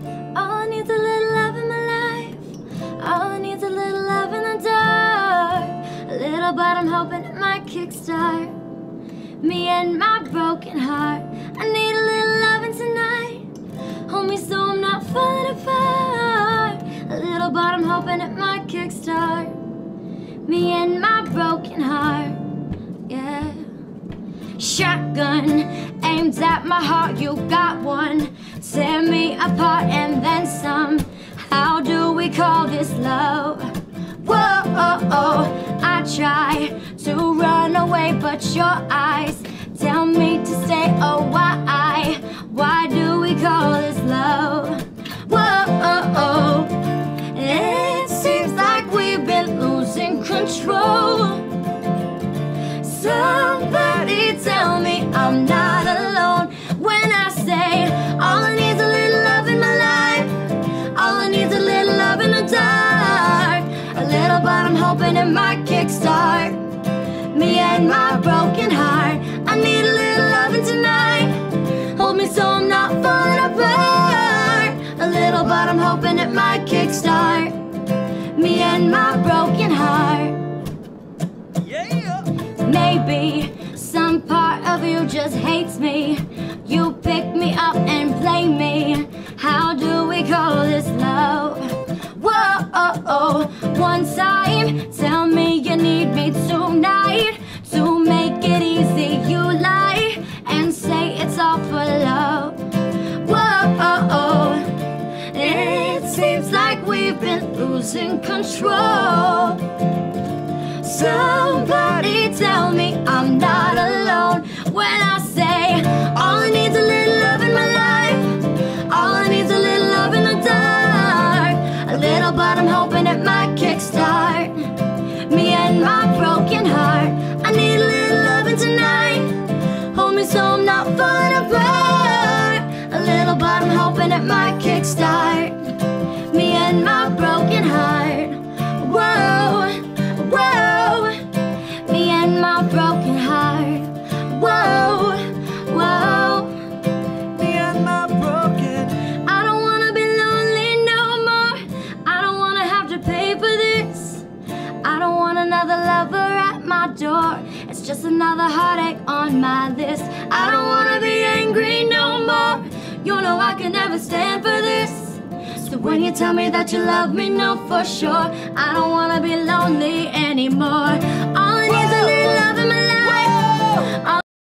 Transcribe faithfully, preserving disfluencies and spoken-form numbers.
All I need's a little love in my life. All I need's a little love in the dark. A little, but I'm hoping it might kickstart me and my broken heart. I need a little loving tonight. Hold me so I'm not falling apart. A little, but I'm hoping it might kickstart me and my broken heart. Yeah. Shotgun aimed at my heart. You got one. Tear me apart and then some. How do we call this love? Whoa, oh, oh. I try to run away, but your eyes tell me to stay. Oh, why? Why do we call this love? Whoa, oh, oh. It seems like we've been losing control. Somebody tell me I'm not alone when I say all I need's a little love in my life. All I need's a little love in the dark. A little, but I'm hoping it might kickstart me and my broken heart. I need a little loving tonight. Hold me so I'm not falling apart. A little, but I'm hoping it might kickstart me and my broken heart. Maybe some part of you just hates me. You pick me up and play me. How do we call this love? Whoa, oh, oh. One time, tell me you need me tonight. To make it easy, you lie and say it's all for love. Whoa, oh, oh. It seems like we've been losing control. Somebody tell me I'm not alone when I say all I need's a little love in my life. All I need's a little love in the dark. A little, but I'm hoping it might kickstart me and my broken heart. I need a little loving tonight. Hold me so I'm not falling apart. A little, but I'm hoping it might kickstart me and my broken heart. Whoa. Whoa, me and my broken heart. Whoa, whoa, me and my broken. I don't wanna be lonely no more. I don't wanna have to pay for this. I don't want another lover at my door. It's just another heartache on my list. I don't wanna be angry no more. You know I can never stand for this. So when you tell me that you love me, know for sure I don't wanna be lonely anymore. All I need's a little love in my life. All